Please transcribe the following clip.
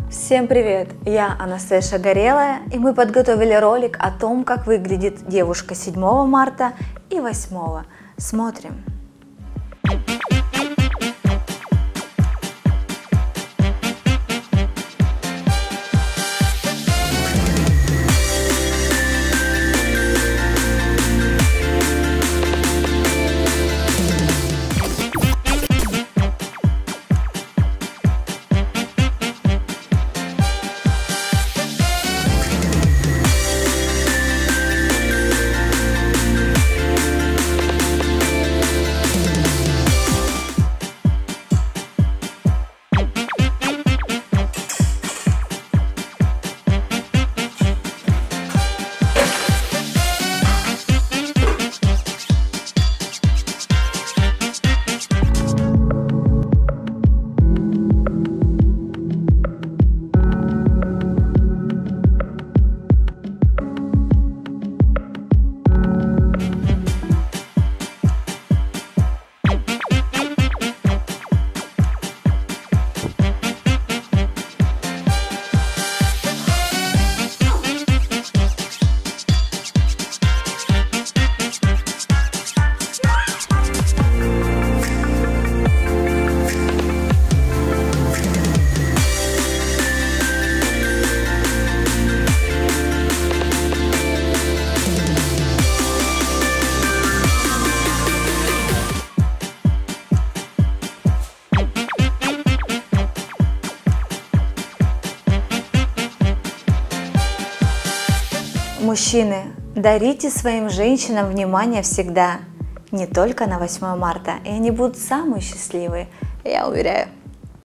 Всем привет! Я Анастейша Горелая, и мы подготовили ролик о том, как выглядит девушка 7 марта и 8. Смотрим! Мужчины, дарите своим женщинам внимание всегда, не только на 8 марта, и они будут самые счастливые, я уверяю.